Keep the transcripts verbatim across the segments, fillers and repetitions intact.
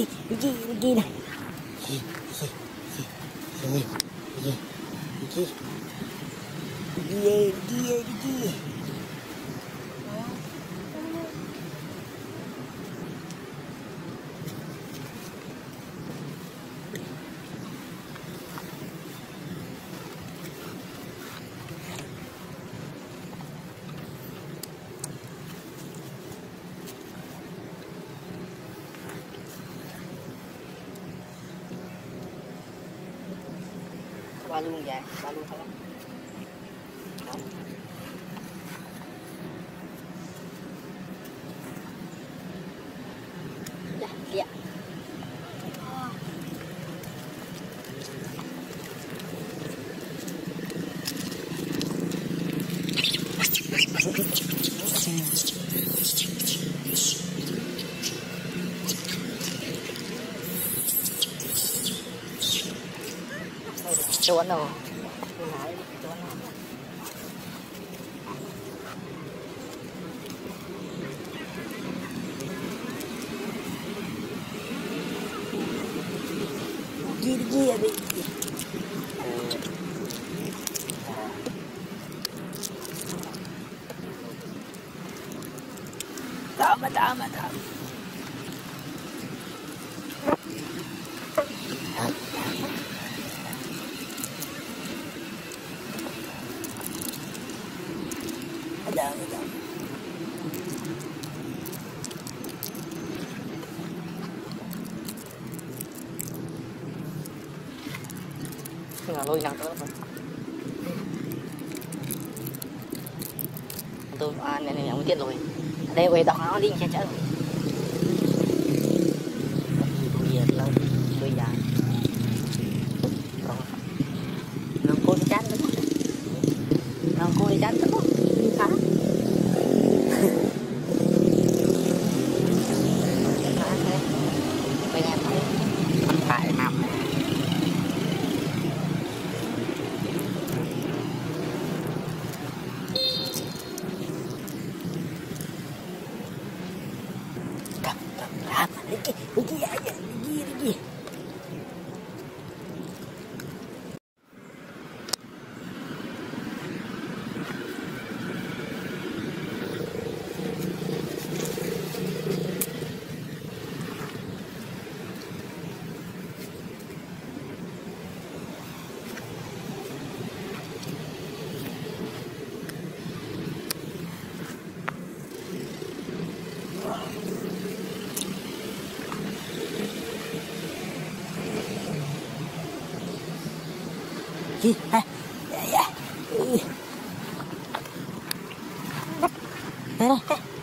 pergi, pergi, pergi dah. Pergi, pergi, pergi, pergi, pergi, pergi, pergi, pergi. Qua luôn vậy, qua luôn thôi. Dạ, kìa. Chuan đâu? Pergi, pergi, habis. Tama, tama, tama. Ada, ada. Tengah lôi năng tới rồi. Tôi à này này không tiết rồi. Đây quay đọc nó đi che chở. Tôi giờ lâu tôi già. Còn nó cô đi chán nữa. Nó cô đi chán nữa. Hả? Bây giờ mình phải làm. Pergi, pergi aja, pergi, pergi. Pergi, ha? Ya, ya. Mana?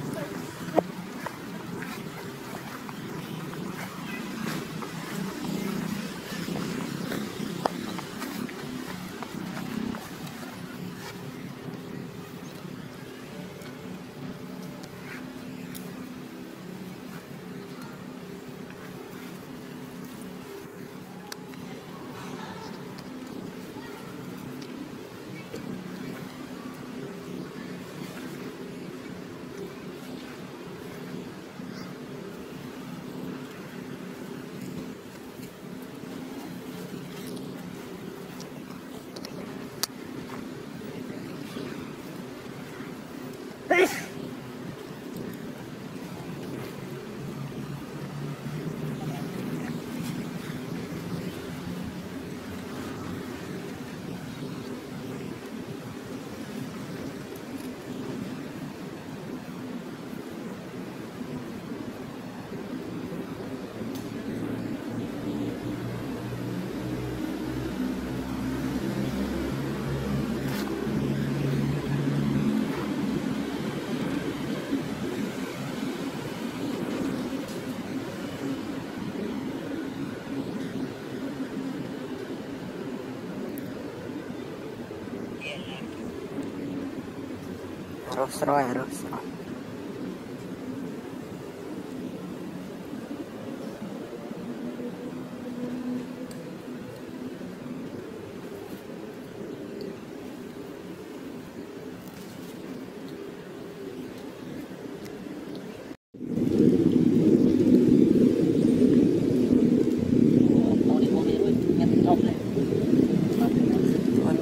Harus roy, harus roy.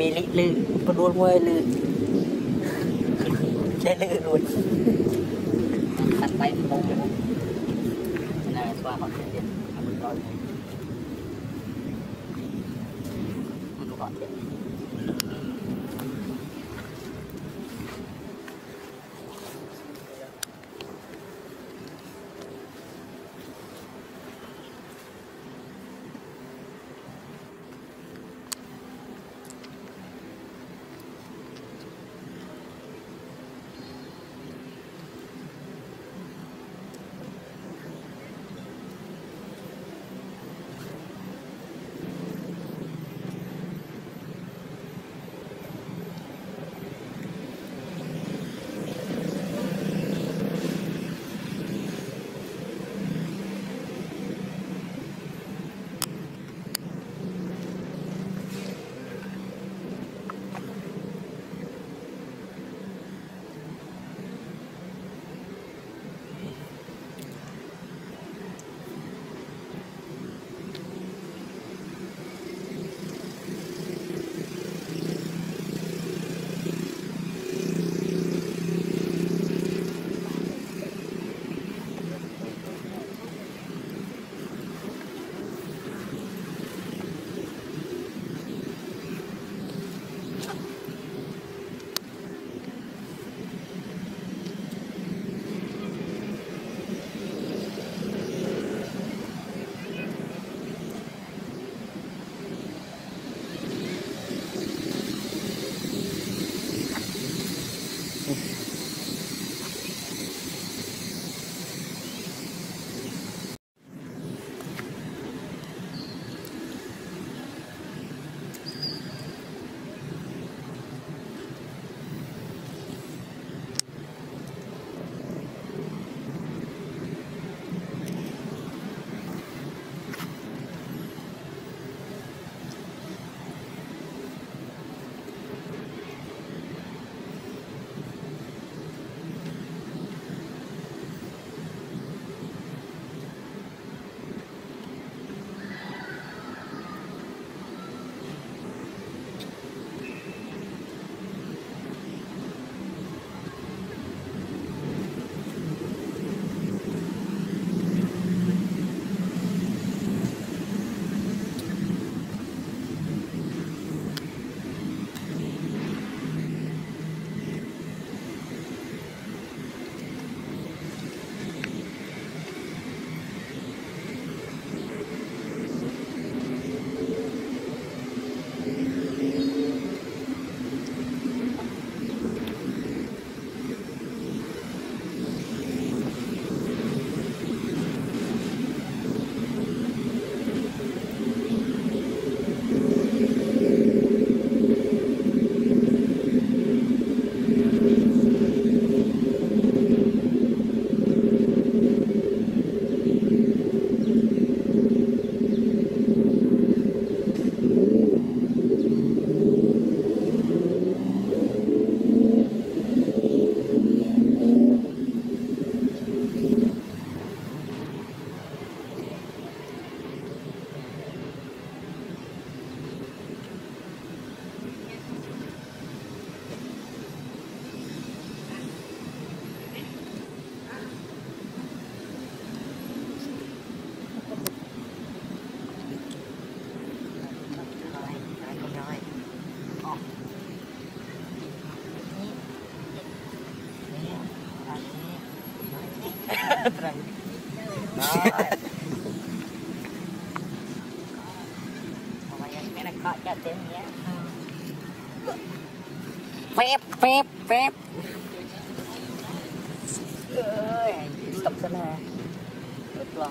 mùi lị lư có đuôi mùi lư chơi lư luôn tắt tay một này xoa họ tiền tiền mình gọi mình gọi tiền Rồi. Mẹ nó coi cho tiếng nhé. Phép phép phép. Ơi, stop sana. Betul.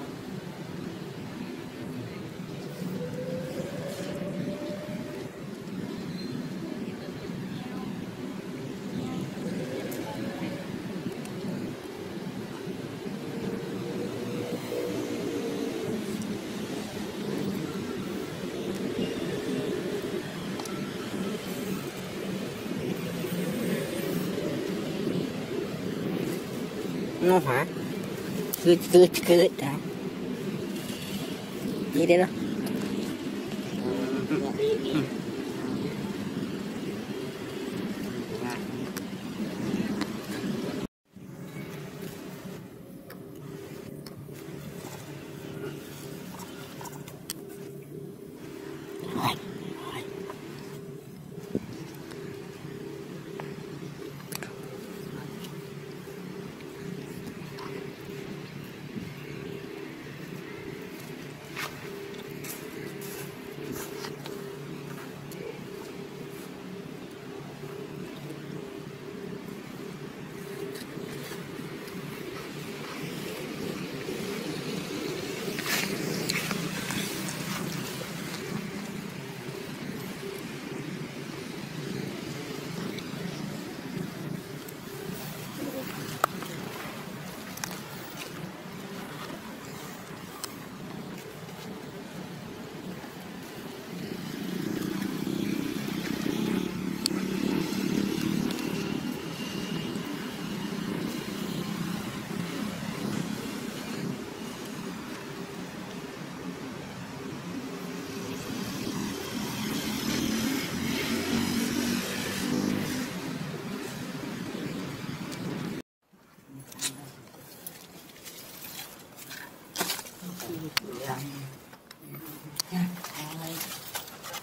Nó hả? Cứ cứ cứ đó. Gì đây đó?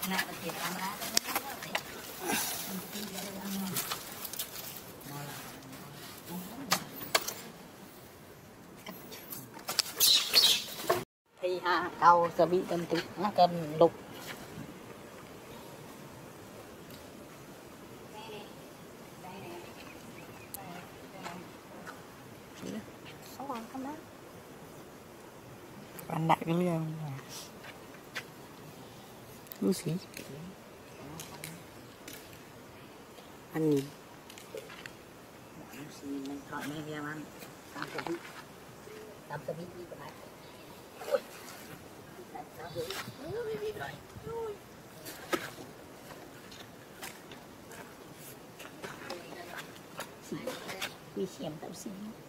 thì ha cầu sẽ bị cần tụt nó cần lục ăn đại cái liều như gì ăn nhìn mình chọn mấy em ăn tám cái vị tám cái vị như thế này quy xem tạo sinh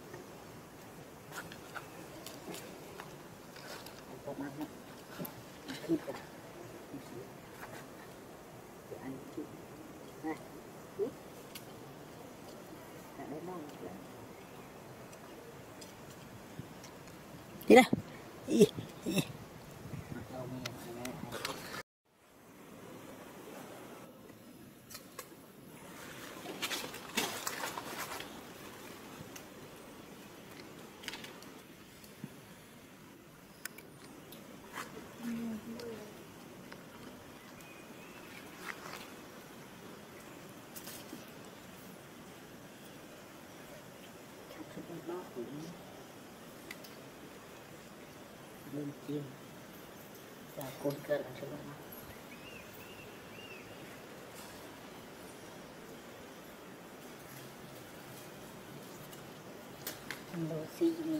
có mặt này thịt cả ăn thịt này thịt cả đấy ngon đi đây lên chiên và cồn cơ là cho nó đồ xì này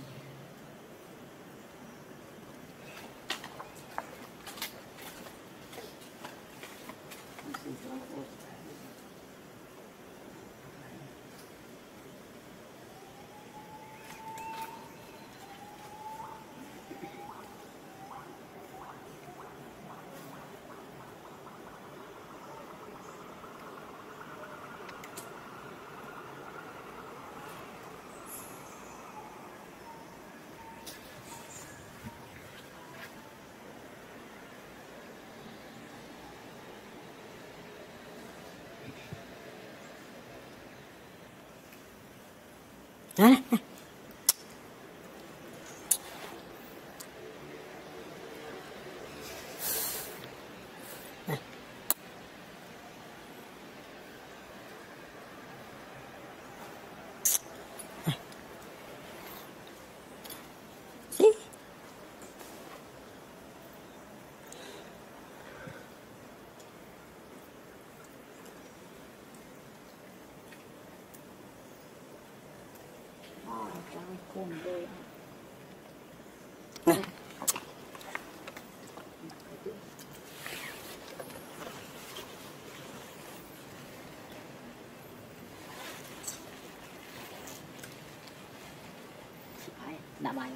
Hả? cồn rồi Này. đã bài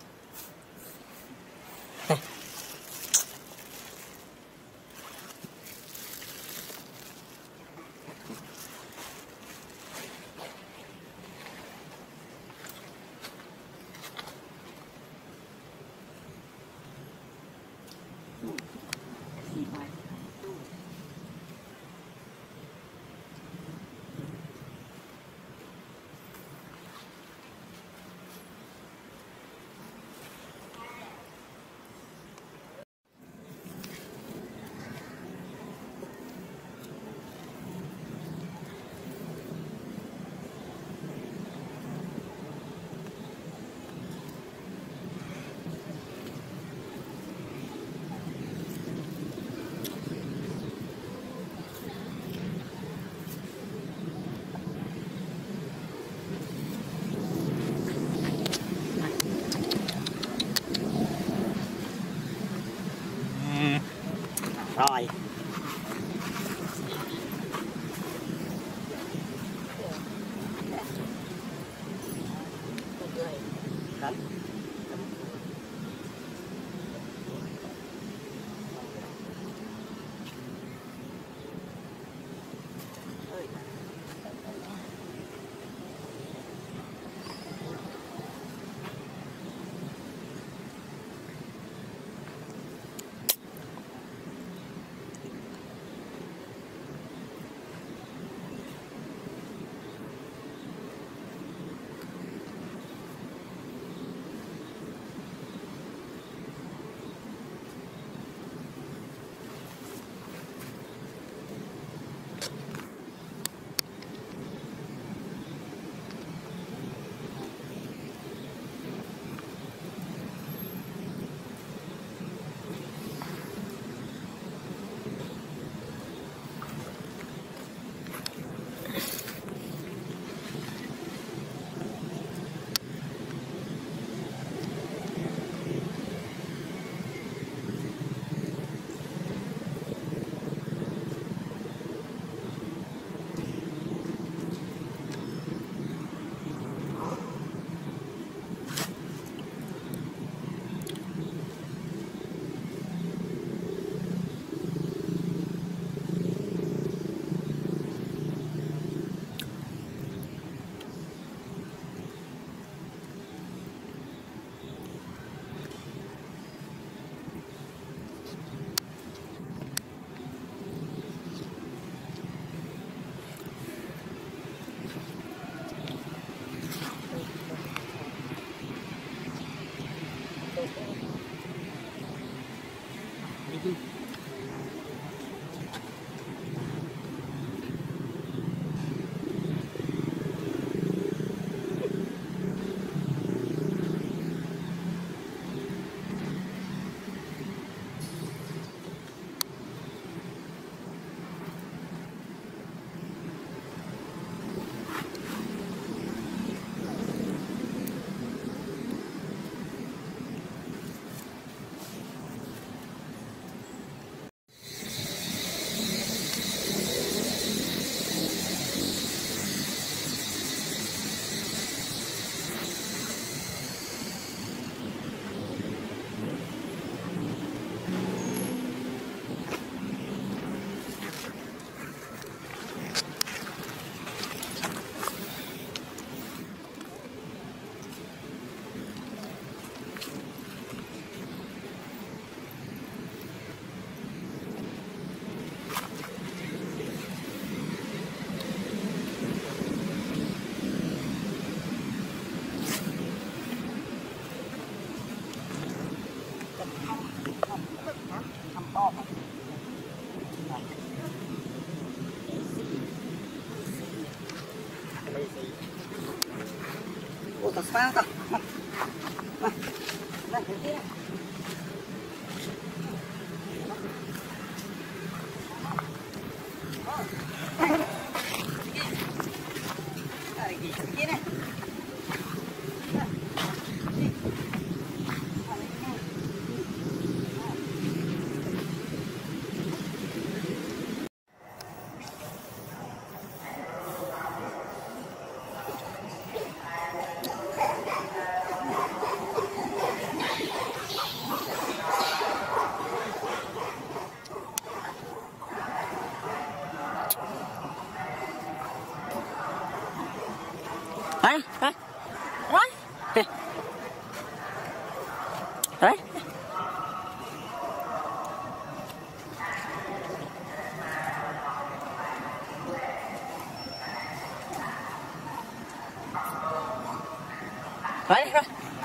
Rồi. Semangat kau. Nah, nah, berhenti dah. Lagi, lagi ni. Hả? Hả? Rồi. Rồi. Rồi đi, rồi.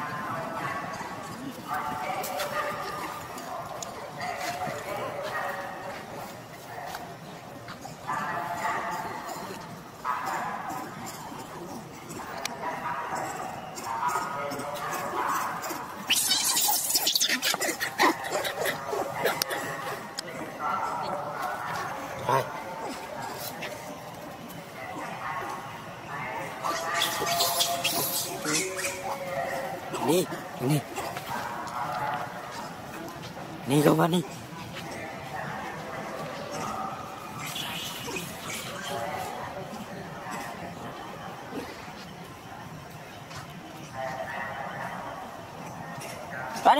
Rồi. Đi, đi. Đi các bạn đi. Rồi đi.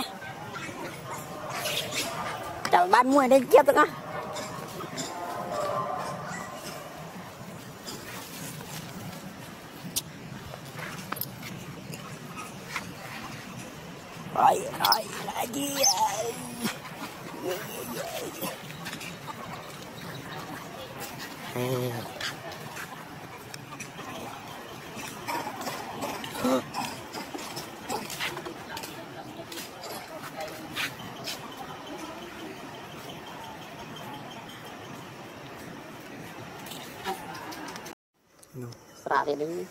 Chào ba mươi đi chết tụi con. Rồi, rồi, là gì vậy? Sạ thì đứng.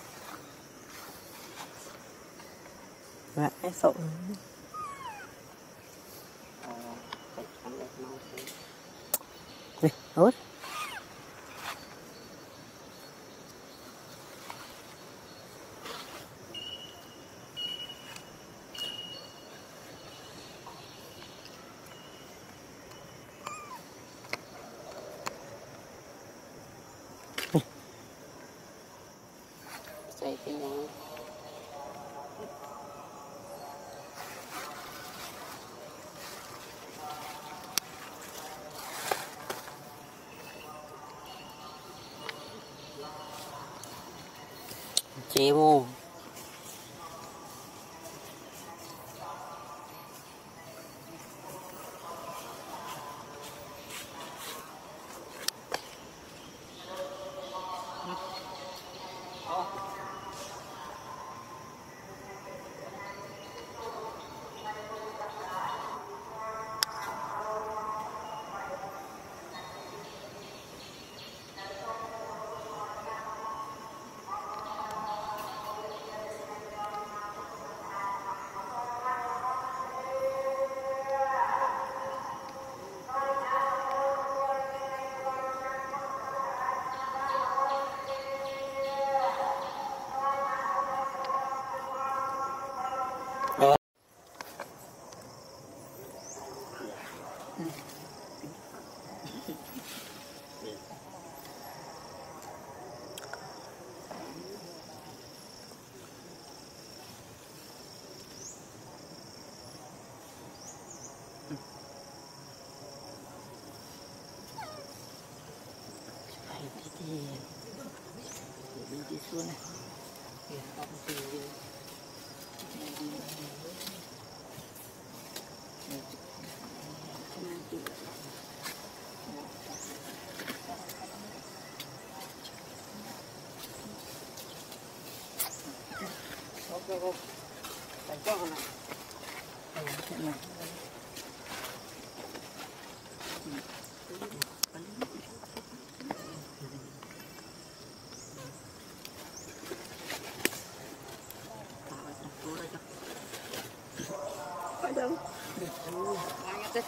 Lại sộn. Nè, hốt. Say cái này. Chị mua đi xuống này. Ok, thành cho này. Này.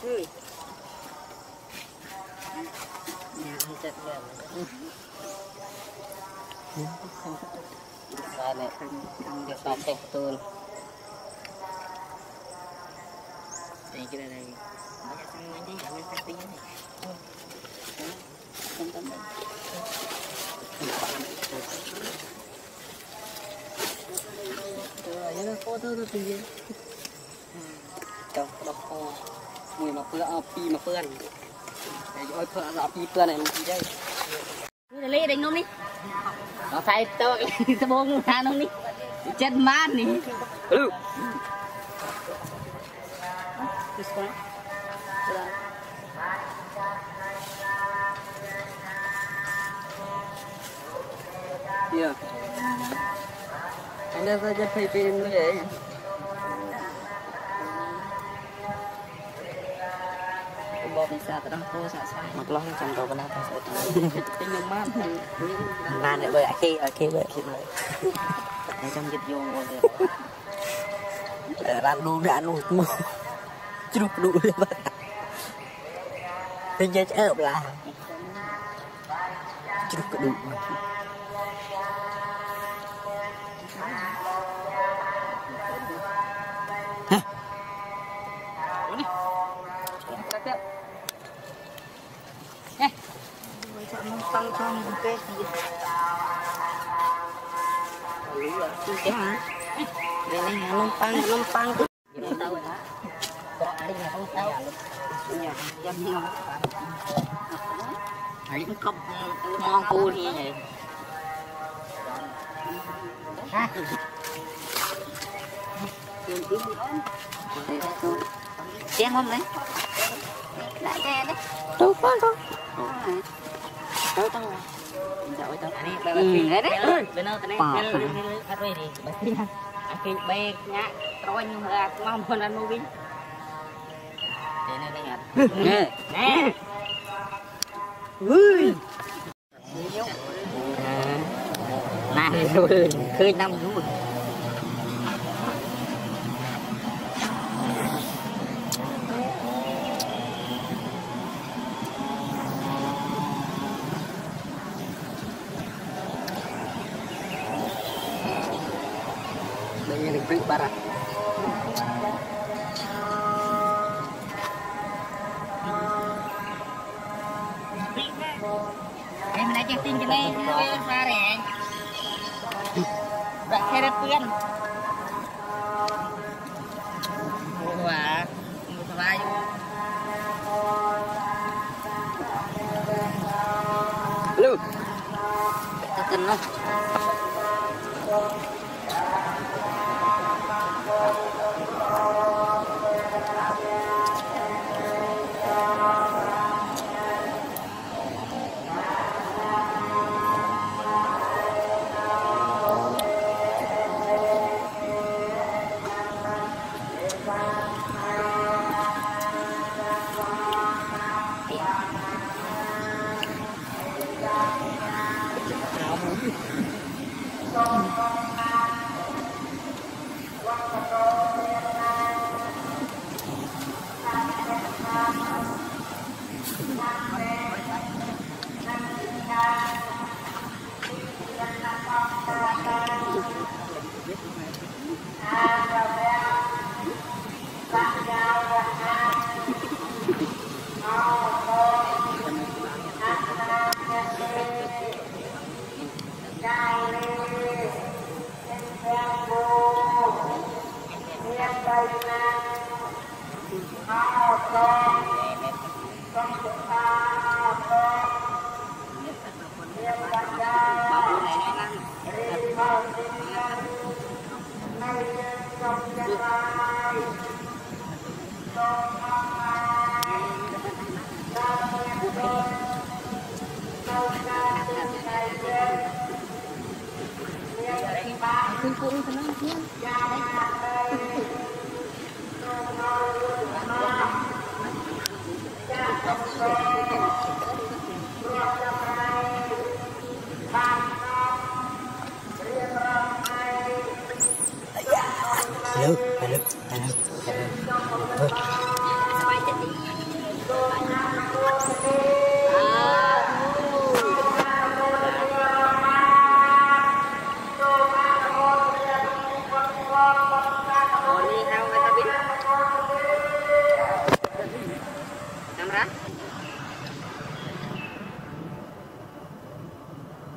nhà không chết rồi đây này được đọc đẹp tuôn đây cái này này nó sẽ sang mấy cái mình sang tí này không tâm đấy rồi nó có thứ thứ gì đâu đâu có mùi mà phơi pi mà phơi này ôi phơi ở pi phơi này gì đây cái lấy đánh nó đi nó thay tôi tôi buông ra nó đi chân mát đi ừ yeah anh đang ra chơi pin nữa vậy bom bisa terang cô xả sai mặc lo trong đầu bên nào phải cái nhôm mát nan để bơi khi ở khi bơi khi bơi ở trong dịch vô rồi để làm luôn đã luôn mua chụp đủ lên vậy thế chơi chợ là chụp đủ tăng trong cái gì cái hả đây này nông tăng nông tăng tao hả có ai nhà không tao nhà dân nhau hãy cũng không ngon cua như vậy ha chén không đấy lại chén đấy đâu có đâu đâu đâu rồi tao này bà kinh đấy đấy bên đâu tao này ăn về đi bà kinh ăn kinh bê nhá rồi nhưng mà mong con ăn mua đi đây này đây nè nè ui này rồi khơi năm rồi Beri barang. Em nak chatting ke ni, saya sareng. Tak kira pian. Wah, selain. Lu. Tekan lah. Hello, hello, hello, hello.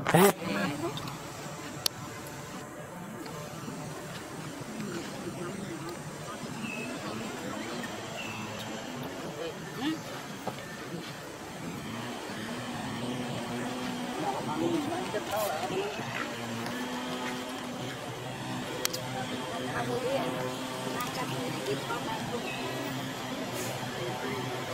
Ê. Hãy subscribe cho kênh Ghiền Mì Gõ để không bỏ lỡ những video hấp dẫn.